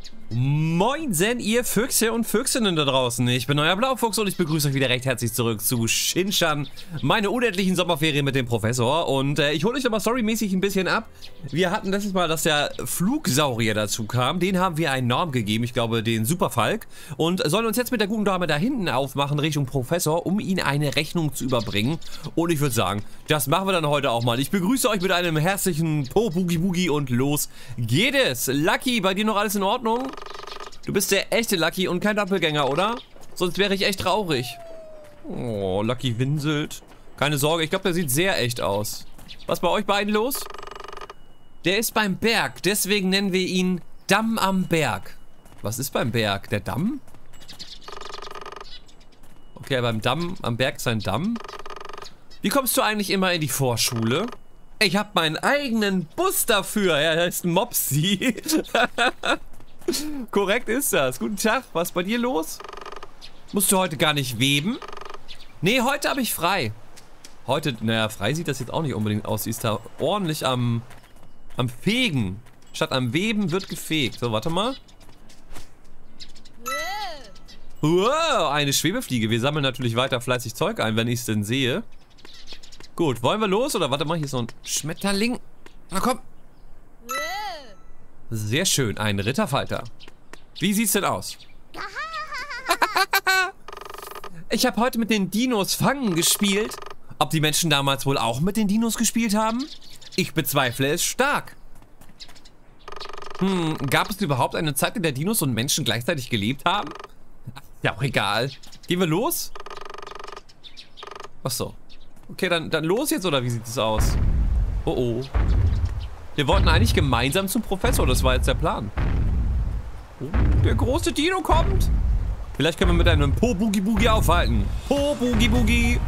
Moinsen, ihr Füchse und Füchsinnen da draußen. Ich bin euer Blaufuchs und ich begrüße euch wieder recht herzlich zurück zu Shin-Chan, meine unendlichen Sommerferien mit dem Professor. Und ich hole euch nochmal storymäßig ein bisschen ab. Wir hatten letztes Mal, dass der Flugsaurier dazu kam. Den haben wir einen Namen gegeben, ich glaube den Superfalk. Und sollen uns jetzt mit der guten Dame da hinten aufmachen Richtung Professor, um ihn eine Rechnung zu überbringen. Und ich würde sagen, das machen wir dann heute auch mal. Ich begrüße euch mit einem herzlichen Po-Boogie-Boogie und los geht es. Lucky, bei dir noch alles in Ordnung? Du bist der echte Lucky und kein Doppelgänger, oder? Sonst wäre ich echt traurig. Oh, Lucky winselt. Keine Sorge, ich glaube, der sieht sehr echt aus. Was bei euch beiden los? Der ist beim Berg, deswegen nennen wir ihn Damm am Berg. Was ist beim Berg? Der Damm? Okay, beim Damm am Berg ist ein Damm. Wie kommst du eigentlich immer in die Vorschule? Ich habe meinen eigenen Bus dafür. Er heißt Mopsi. Korrekt ist das. Guten Tag, was ist bei dir los? Musst du heute gar nicht weben? Nee, heute habe ich frei. Heute, naja, frei sieht das jetzt auch nicht unbedingt aus. Sie ist da ordentlich am Fegen. Statt am Weben wird gefegt. So, warte mal. Wow, eine Schwebefliege. Wir sammeln natürlich weiter fleißig Zeug ein, wenn ich es denn sehe. Gut, wollen wir los? Oder warte mal, hier ist so ein Schmetterling. Na komm. Sehr schön, ein Ritterfalter. Wie sieht's denn aus? Ich habe heute mit den Dinos Fangen gespielt. Ob die Menschen damals wohl auch mit den Dinos gespielt haben? Ich bezweifle es stark. Gab es überhaupt eine Zeit, in der Dinos und Menschen gleichzeitig gelebt haben? Ja, auch egal. Gehen wir los? Achso. Okay, dann los jetzt, oder wie sieht es aus? Oh oh. Wir wollten eigentlich gemeinsam zum Professor, das war jetzt der Plan. Oh, der große Dino kommt. Vielleicht können wir mit einem Po-Boogie-Boogie aufhalten. Po-Boogie-Boogie.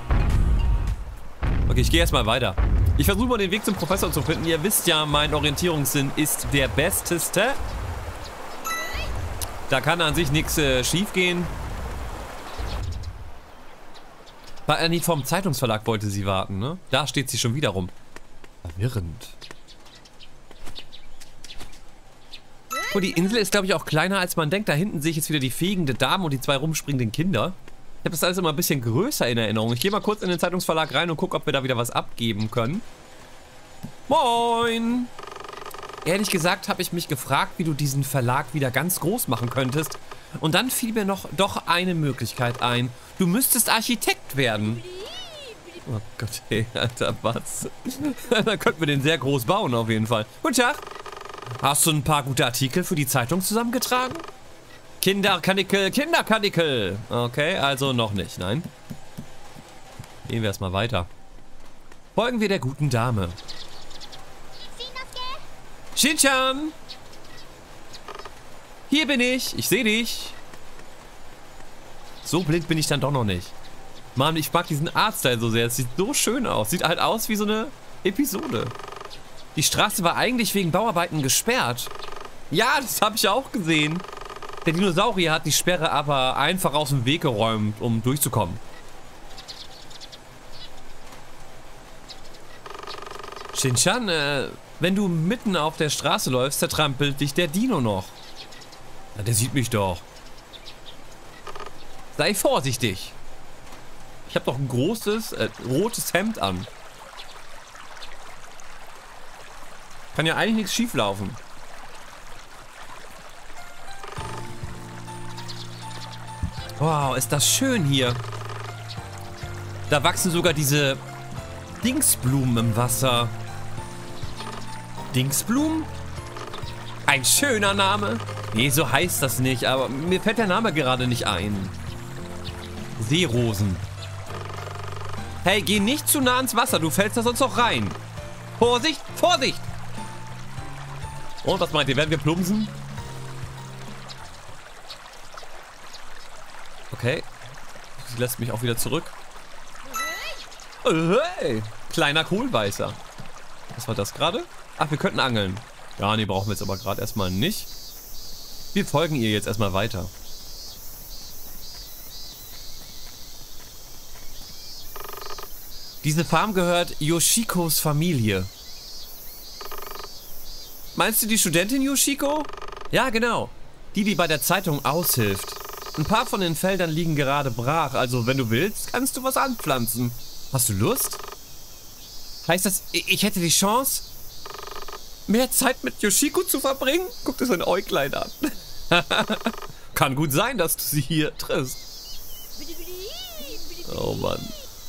Okay, ich gehe erstmal weiter. Ich versuche mal den Weg zum Professor zu finden. Ihr wisst ja, mein Orientierungssinn ist der besteste. Da kann an sich nichts schief gehen. Nicht vom Zeitungsverlag wollte sie warten, ne? Da steht sie schon wieder rum. Verwirrend. Oh, die Insel ist, glaube ich, auch kleiner, als man denkt. Da hinten sehe ich jetzt wieder die fegende Dame und die zwei rumspringenden Kinder. Ich habe das alles immer ein bisschen größer in Erinnerung. Ich gehe mal kurz in den Zeitungsverlag rein und gucke, ob wir da wieder was abgeben können. Moin! Ehrlich gesagt habe ich mich gefragt, wie du diesen Verlag wieder ganz groß machen könntest. Und dann fiel mir noch doch eine Möglichkeit ein. Du müsstest Architekt werden. Oh Gott, ey, Alter, was? Da könnten wir den sehr groß bauen, auf jeden Fall. Guten Tag. Hast du ein paar gute Artikel für die Zeitung zusammengetragen? Kinderkarnickel, Kinderkarnickel. Okay, also noch nicht, nein. Gehen wir erstmal weiter. Folgen wir der guten Dame. Shin-Chan! Hier bin ich. Ich sehe dich. So blind bin ich dann doch noch nicht. Mann, ich mag diesen Artstyle so sehr. Es sieht so schön aus. Sieht halt aus wie so eine Episode. Die Straße war eigentlich wegen Bauarbeiten gesperrt. Ja, das habe ich auch gesehen. Der Dinosaurier hat die Sperre aber einfach aus dem Weg geräumt, um durchzukommen. Shin-Chan, wenn du mitten auf der Straße läufst, zertrampelt dich der Dino noch. Na, der sieht mich doch. Sei vorsichtig. Ich habe doch ein großes, rotes Hemd an. Kann ja eigentlich nichts schief laufen. Wow, ist das schön hier. Da wachsen sogar diese Dingsblumen im Wasser. Dingsblumen? Ein schöner Name. Nee, so heißt das nicht, aber mir fällt der Name gerade nicht ein. Seerosen. Hey, geh nicht zu nah ans Wasser, du fällst da sonst noch rein. Vorsicht, Vorsicht! Und was meint ihr, werden wir plumpsen? Okay. Sie lässt mich auch wieder zurück. Hey, kleiner Kohlbeißer. Was war das gerade? Ach, wir könnten angeln. Ja, nee, brauchen wir jetzt aber gerade erstmal nicht. Wir folgen ihr jetzt erstmal weiter. Diese Farm gehört Yoshikos Familie. Meinst du die Studentin Yoshiko? Ja, genau. Die bei der Zeitung aushilft. Ein paar von den Feldern liegen gerade brach, also wenn du willst, kannst du was anpflanzen. Hast du Lust? Heißt das, ich hätte die Chance, mehr Zeit mit Yoshiko zu verbringen? Guck dir sein Äuglein an. Kann gut sein, dass du sie hier triffst. Oh Mann.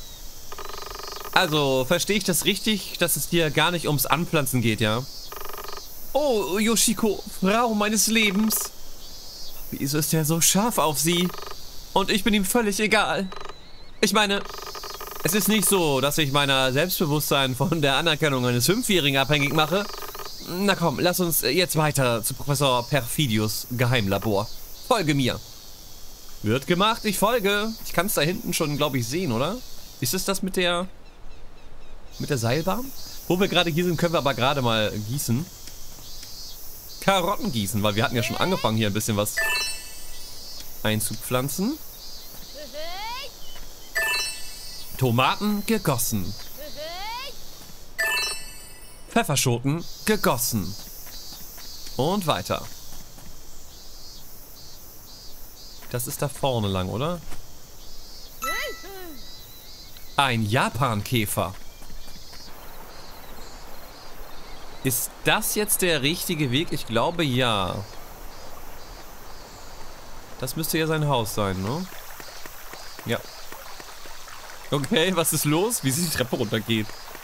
Also, verstehe ich das richtig, dass es dir gar nicht ums Anpflanzen geht, ja? Oh, Yoshiko, Frau meines Lebens. Wieso ist er so scharf auf sie? Und ich bin ihm völlig egal. Ich meine, es ist nicht so, dass ich meiner Selbstbewusstsein von der Anerkennung eines 5-Jährigen abhängig mache. Na komm, lass uns jetzt weiter zu Professor Perfidius Geheimlabor. Folge mir. Wird gemacht, ich folge. Ich kann es da hinten schon, glaube ich, sehen, oder? Ist es das mit der Seilbahn? Wo wir gerade hier sind, können wir aber gerade mal gießen. Karotten gießen, weil wir hatten ja schon angefangen, hier ein bisschen was einzupflanzen. Tomaten gegossen. Pfefferschoten gegossen. Und weiter. Das ist da vorne lang, oder? Ein Japankäfer. Ist das jetzt der richtige Weg? Ich glaube, ja. Das müsste ja sein Haus sein, ne? Ja. Okay, was ist los? Wie sie die Treppe runtergeht.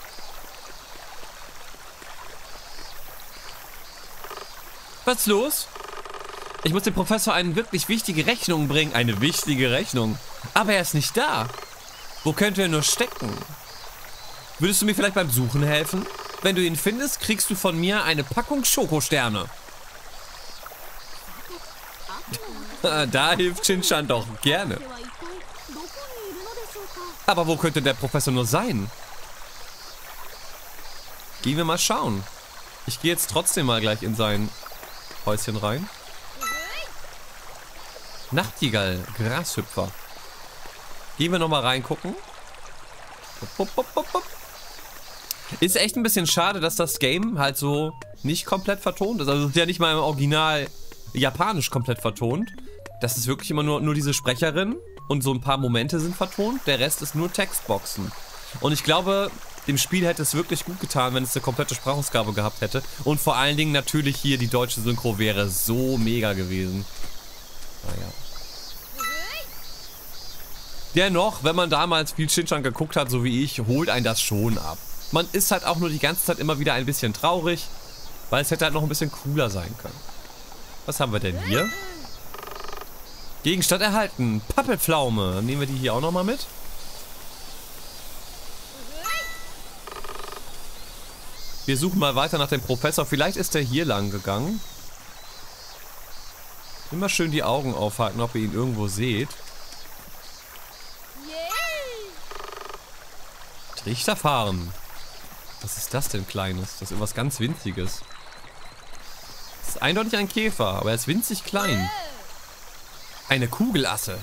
Was ist los? Ich muss dem Professor eine wirklich wichtige Rechnung bringen. Eine wichtige Rechnung. Aber er ist nicht da. Wo könnte er nur stecken? Würdest du mir vielleicht beim Suchen helfen? Wenn du ihn findest, kriegst du von mir eine Packung Schokosterne. Da hilft Shin-chan doch gerne. Aber wo könnte der Professor nur sein? Gehen wir mal schauen. Ich gehe jetzt trotzdem mal gleich in sein Häuschen rein. Nachtigall, Grashüpfer. Gehen wir nochmal reingucken. Ist echt ein bisschen schade, dass das Game halt so nicht komplett vertont ist. Also es ist ja nicht mal im Original japanisch komplett vertont. Das ist wirklich immer nur diese Sprecherin und so ein paar Momente sind vertont. Der Rest ist nur Textboxen. Und ich glaube, dem Spiel hätte es wirklich gut getan, wenn es eine komplette Sprachausgabe gehabt hätte. Und vor allen Dingen natürlich hier die deutsche Synchro wäre so mega gewesen. Naja. Dennoch, wenn man damals viel Shin-chan geguckt hat, so wie ich, holt einen das schon ab. Man ist halt auch nur die ganze Zeit immer wieder ein bisschen traurig, weil es hätte halt noch ein bisschen cooler sein können. Was haben wir denn hier? Gegenstand erhalten. Pappelpflaume. Nehmen wir die hier auch nochmal mit. Wir suchen mal weiter nach dem Professor. Vielleicht ist er hier lang gegangen. Immer schön die Augen aufhalten, ob ihr ihn irgendwo seht. Trichterfahren. Was ist das denn, Kleines? Das ist irgendwas ganz Winziges. Das ist eindeutig ein Käfer, aber er ist winzig klein. Eine Kugelasse.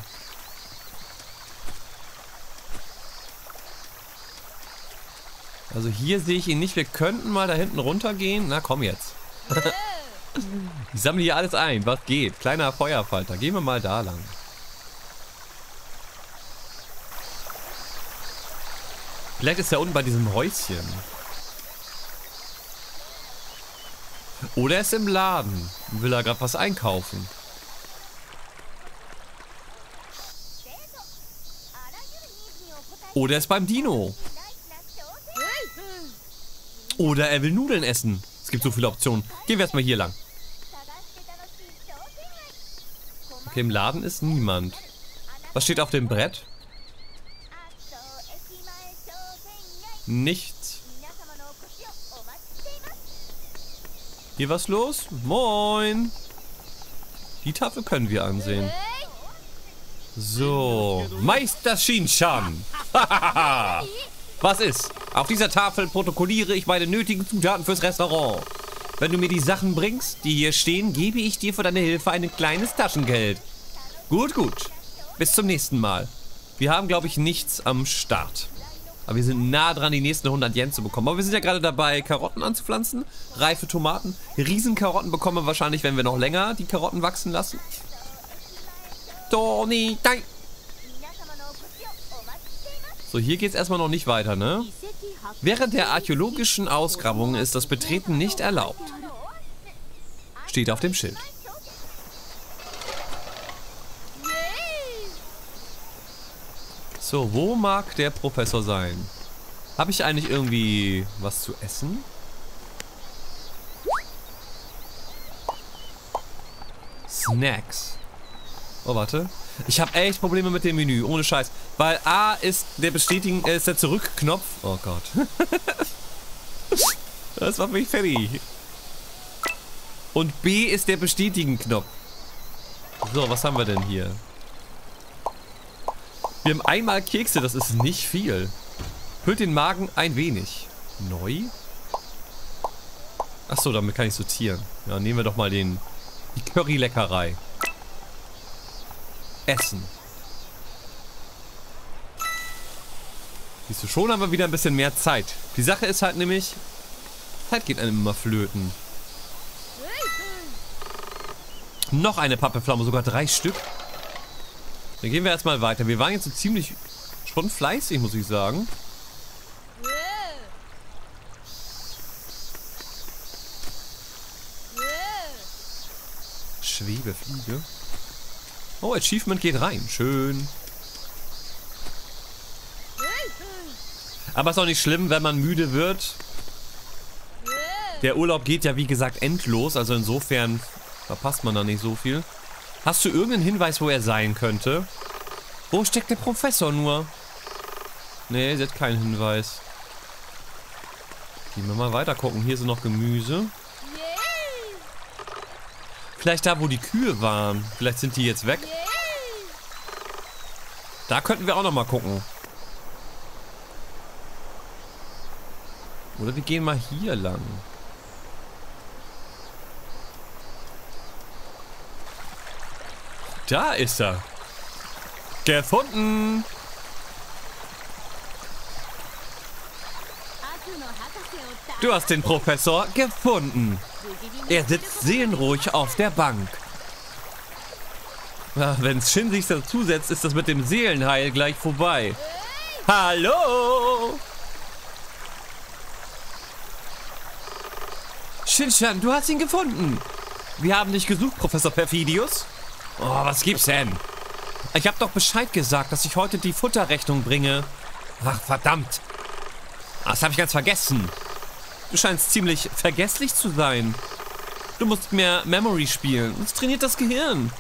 Also hier sehe ich ihn nicht. Wir könnten mal da hinten runtergehen. Na komm jetzt. Ich sammle hier alles ein. Was geht? Kleiner Feuerfalter. Gehen wir mal da lang. Vielleicht ist er unten bei diesem Häuschen. Oder er ist im Laden. Will er gerade was einkaufen. Oder er ist beim Dino. Oder er will Nudeln essen. Es gibt so viele Optionen. Gehen wir erstmal hier lang. Okay, im Laden ist niemand. Was steht auf dem Brett? Nichts. Hier was los? Moin. Die Tafel können wir ansehen. So. Meister Shin-chan. Was ist? Auf dieser Tafel protokolliere ich meine nötigen Zutaten fürs Restaurant. Wenn du mir die Sachen bringst, die hier stehen, gebe ich dir für deine Hilfe ein kleines Taschengeld. Gut, gut. Bis zum nächsten Mal. Wir haben, glaube ich, nichts am Start. Aber wir sind nah dran, die nächsten 100 Yen zu bekommen. Aber wir sind ja gerade dabei, Karotten anzupflanzen. Reife Tomaten. Riesenkarotten bekommen wir wahrscheinlich, wenn wir noch länger die Karotten wachsen lassen. Toni, nein! So, hier geht es erstmal noch nicht weiter, ne? Während der archäologischen Ausgrabungen ist das Betreten nicht erlaubt. Steht auf dem Schild. So, wo mag der Professor sein? Habe ich eigentlich irgendwie was zu essen? Snacks. Oh, warte. Ich habe echt Probleme mit dem Menü, ohne Scheiß. Weil A ist der ist der Zurückknopf. Oh Gott. Das macht mich fertig. Und B ist der Bestätigen-Knopf. So, was haben wir denn hier? Wir haben einmal Kekse, das ist nicht viel. Füllt den Magen ein wenig. Neu? Achso, damit kann ich sortieren. Ja, nehmen wir doch mal die Curry-Leckerei. Essen. Siehst du, schon haben wir wieder ein bisschen mehr Zeit. Die Sache ist halt nämlich, Zeit geht einem immer flöten. Noch eine Pappepflaume, sogar 3 Stück. Dann gehen wir erstmal weiter. Wir waren jetzt so ziemlich schon fleißig, muss ich sagen. Schwebefliege. Oh, Achievement geht rein. Schön. Aber ist auch nicht schlimm, wenn man müde wird. Der Urlaub geht ja, wie gesagt, endlos. Also insofern verpasst man da nicht so viel. Hast du irgendeinen Hinweis, wo er sein könnte? Wo steckt der Professor nur? Nee, sie hat keinen Hinweis. Gehen wir mal weiter gucken. Hier sind noch Gemüse. Vielleicht da, wo die Kühe waren. Vielleicht sind die jetzt weg. Da könnten wir auch noch mal gucken. Oder wir gehen mal hier lang. Da ist er. Gefunden. Du hast den Professor gefunden. Er sitzt seelenruhig auf der Bank. Wenn Shin sich dazusetzt, ist das mit dem Seelenheil gleich vorbei. Hallo! Shin-chan, du hast ihn gefunden. Wir haben dich gesucht, Professor Perfidius. Oh, was gibt's denn? Ich hab doch Bescheid gesagt, dass ich heute die Futterrechnung bringe. Ach, verdammt. Das habe ich ganz vergessen. Du scheinst ziemlich vergesslich zu sein. Du musst mehr Memory spielen. Das trainiert das Gehirn.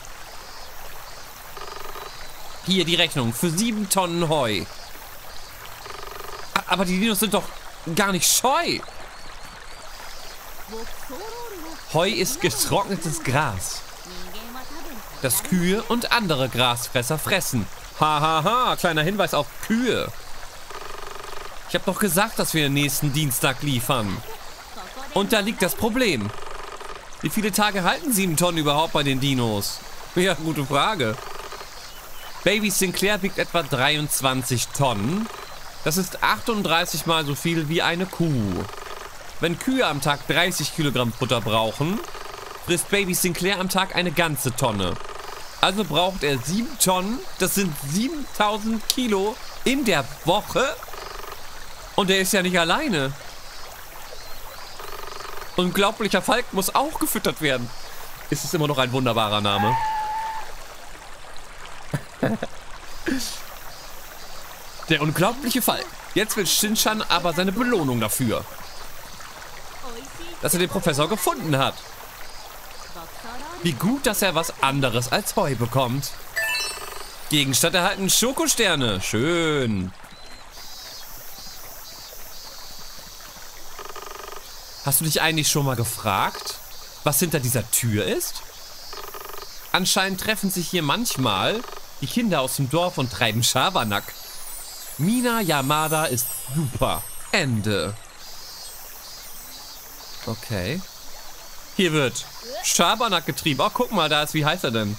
Hier die Rechnung für 7 Tonnen Heu. Aber die Dinos sind doch gar nicht scheu. Heu ist getrocknetes Gras, das Kühe und andere Grasfresser fressen. Hahaha, kleiner Hinweis auf Kühe. Ich habe doch gesagt, dass wir nächsten Dienstag liefern. Und da liegt das Problem. Wie viele Tage halten 7 Tonnen überhaupt bei den Dinos? Ja, gute Frage. Baby Sinclair wiegt etwa 23 Tonnen. Das ist 38 mal so viel wie eine Kuh. Wenn Kühe am Tag 30 Kilogramm Futter brauchen, frisst Baby Sinclair am Tag eine ganze Tonne. Also braucht er 7 Tonnen, das sind 7000 Kilo in der Woche. Und er ist ja nicht alleine. Unglaublicher Falk muss auch gefüttert werden. Ist es immer noch ein wunderbarer Name. Der unglaubliche Falk. Jetzt will Shin-chan aber seine Belohnung dafür, dass er den Professor gefunden hat. Wie gut, dass er was anderes als Heu bekommt. Gegenstand erhalten Schokosterne. Schön. Hast du dich eigentlich schon mal gefragt, was hinter dieser Tür ist? Anscheinend treffen sich hier manchmal die Kinder aus dem Dorf und treiben Schabernack. Mina Yamada ist super. Ende. Okay. Hier wird Schabernack getrieben. Oh, guck mal, da ist, wie heißt er denn?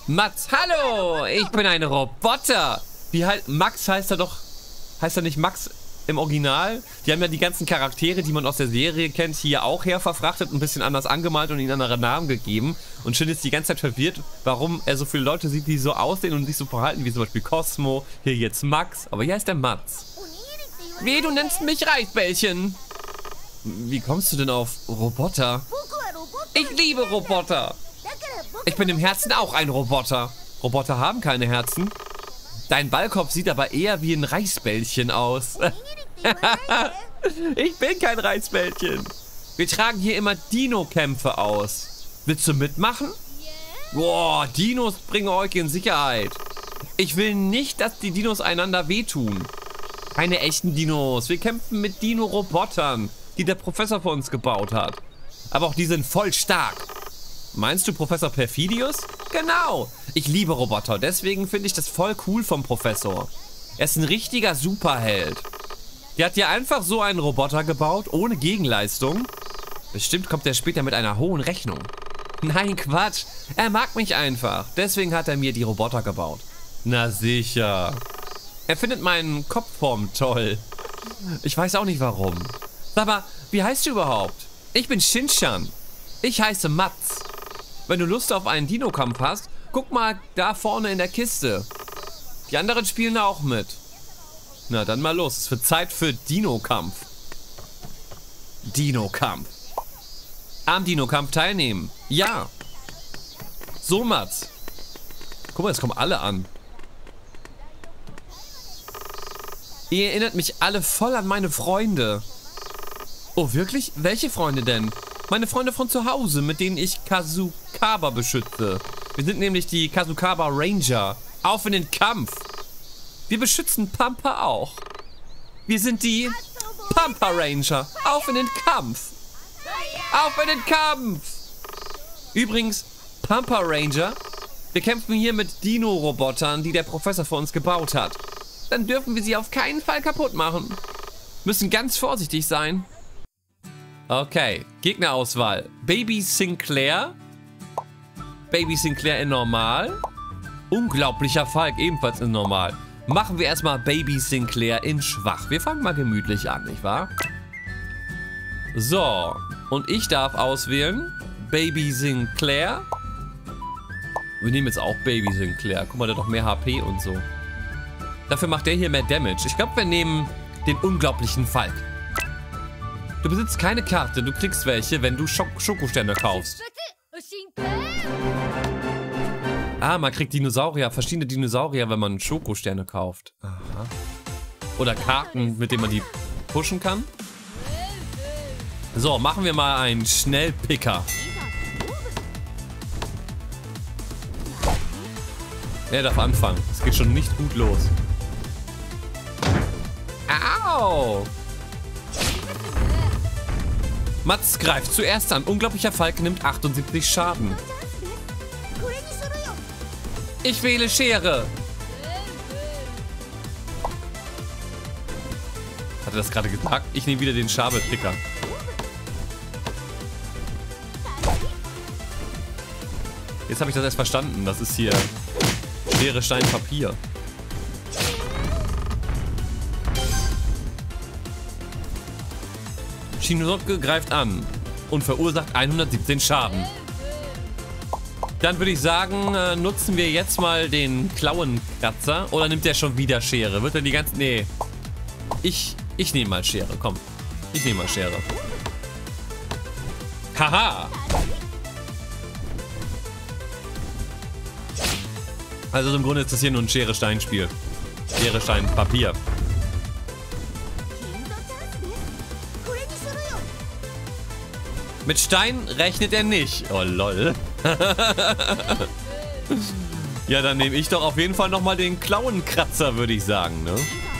Mats, hallo! Ich bin ein Roboter! Max heißt er doch... Heißt er nicht Max im Original? Die haben ja die ganzen Charaktere, die man aus der Serie kennt, hier auch her verfrachtet, ein bisschen anders angemalt und ihnen andere Namen gegeben. Und Shin ist die ganze Zeit verwirrt, warum er so viele Leute sieht, die so aussehen und sich so verhalten, wie zum Beispiel Cosmo, hier jetzt Max, aber hier heißt der Mats. Wie, du nennst mich Reisbällchen? Wie kommst du denn auf Roboter? Ich liebe Roboter! Ich bin im Herzen auch ein Roboter. Roboter haben keine Herzen. Dein Ballkopf sieht aber eher wie ein Reisbällchen aus. Ich bin kein Reisbällchen. Wir tragen hier immer Dino-Kämpfe aus. Willst du mitmachen? Boah, Dinos bringen euch in Sicherheit. Ich will nicht, dass die Dinos einander wehtun. Keine echten Dinos. Wir kämpfen mit Dino-Robotern, die der Professor für uns gebaut hat. Aber auch die sind voll stark. Meinst du Professor Perfidius? Genau. Ich liebe Roboter, deswegen finde ich das voll cool vom Professor. Er ist ein richtiger Superheld. Der hat ja einfach so einen Roboter gebaut, ohne Gegenleistung. Bestimmt kommt er später mit einer hohen Rechnung. Nein, Quatsch. Er mag mich einfach. Deswegen hat er mir die Roboter gebaut. Na sicher. Er findet meinen Kopfform toll. Ich weiß auch nicht warum. Sag mal, wie heißt du überhaupt? Ich bin Shin-chan. Ich heiße Mats. Wenn du Lust auf einen Dino-Kampf hast, guck mal da vorne in der Kiste. Die anderen spielen auch mit. Na, dann mal los. Es wird Zeit für Dino-Kampf. Dino-Kampf. Am Dino-Kampf teilnehmen. Ja. So, Mats. Guck mal, jetzt kommen alle an. Ihr erinnert mich alle voll an meine Freunde. Oh, wirklich? Welche Freunde denn? Meine Freunde von zu Hause, mit denen ich Kasukaba beschütze. Wir sind nämlich die Kasukaba Ranger. Auf in den Kampf. Wir beschützen Pampa auch. Wir sind die Pampa Ranger. Auf in den Kampf. Auf in den Kampf. Übrigens, Pampa Ranger, wir kämpfen hier mit Dino-Robotern, die der Professor für uns gebaut hat. Dann dürfen wir sie auf keinen Fall kaputt machen. Müssen ganz vorsichtig sein. Okay, Gegnerauswahl. Baby Sinclair. Baby Sinclair in normal. Unglaublicher Falk ebenfalls in normal. Machen wir erstmal Baby Sinclair in schwach. Wir fangen mal gemütlich an, nicht wahr? So, und ich darf auswählen Baby Sinclair. Wir nehmen jetzt auch Baby Sinclair. Guck mal, der hat doch mehr HP und so. Dafür macht der hier mehr Damage. Ich glaube, wir nehmen den unglaublichen Falk. Du besitzt keine Karte, du kriegst welche, wenn du Schokosterne kaufst. Ah, man kriegt Dinosaurier, verschiedene Dinosaurier, wenn man Schokosterne kauft. Aha. Oder Karten, mit denen man die pushen kann. So, machen wir mal einen Schnellpicker. Er darf anfangen. Es geht schon nicht gut los. Au! Mats greift zuerst an. Unglaublicher Falk nimmt 78 Schaden. Ich wähle Schere. Hat er das gerade gesagt? Ich nehme wieder den Schabelpicker. Jetzt habe ich das erst verstanden. Das ist hier Schere, Stein, Papier. Shinosuke greift an und verursacht 117 Schaden. Dann würde ich sagen, nutzen wir jetzt mal den Klauenkratzer. Oder nimmt der schon wieder Schere? Wird er die ganze... Nee. Ich nehme mal Schere, komm. Ich nehme mal Schere. Haha! Also im Grunde ist das hier nur ein Schere-Stein-Spiel. Schere, Stein, Papier. Mit Stein rechnet er nicht. Oh, lol. Ja, dann nehme ich doch auf jeden Fall nochmal den Klauenkratzer, würde ich sagen, ne?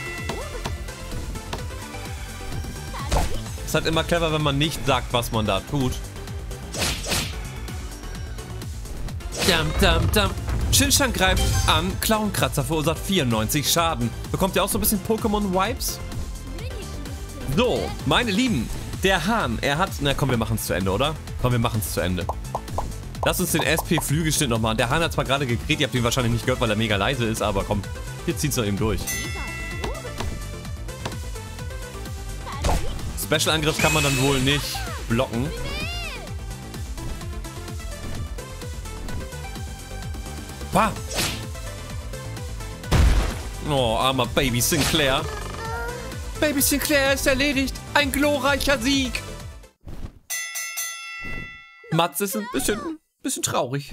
Ist halt immer clever, wenn man nicht sagt, was man da tut. Dam, dam, dam. Shin-chan greift an. Klauenkratzer verursacht 94 Schaden. Bekommt ihr auch so ein bisschen Pokémon-Vibes? So, meine Lieben. Der Hahn, er hat... Na komm, wir machen es zu Ende, oder? Komm, wir machen es zu Ende. Lass uns den SP-Flügelschnitt noch machen. Der Hahn hat zwar gerade gekriegt, ihr habt ihn wahrscheinlich nicht gehört, weil er mega leise ist, aber komm, jetzt zieht's doch eben durch. Special-Angriff kann man dann wohl nicht blocken. Bah! Oh, armer Baby Sinclair. Baby Sinclair ist erledigt. Ein glorreicher Sieg. Mats ist ein bisschen traurig.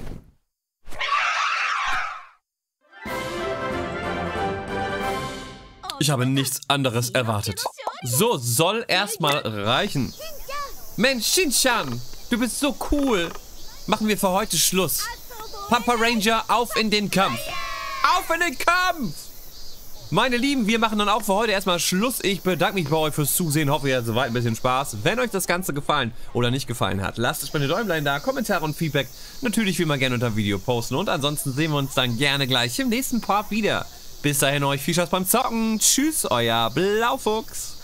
Ich habe nichts anderes erwartet. So, soll erstmal reichen. Mensch, Shin-chan, du bist so cool. Machen wir für heute Schluss. Pampa Ranger, auf in den Kampf. Auf in den Kampf! Meine Lieben, wir machen dann auch für heute erstmal Schluss. Ich bedanke mich bei euch fürs Zusehen. Hoffe, ihr hattet soweit ein bisschen Spaß. Wenn euch das Ganze gefallen oder nicht gefallen hat, lasst es bei den Däumlein da, Kommentare und Feedback. Natürlich wie immer gerne unter dem Video posten. Und ansonsten sehen wir uns dann gerne gleich im nächsten Part wieder. Bis dahin euch viel Spaß beim Zocken. Tschüss, euer Blaufuchs.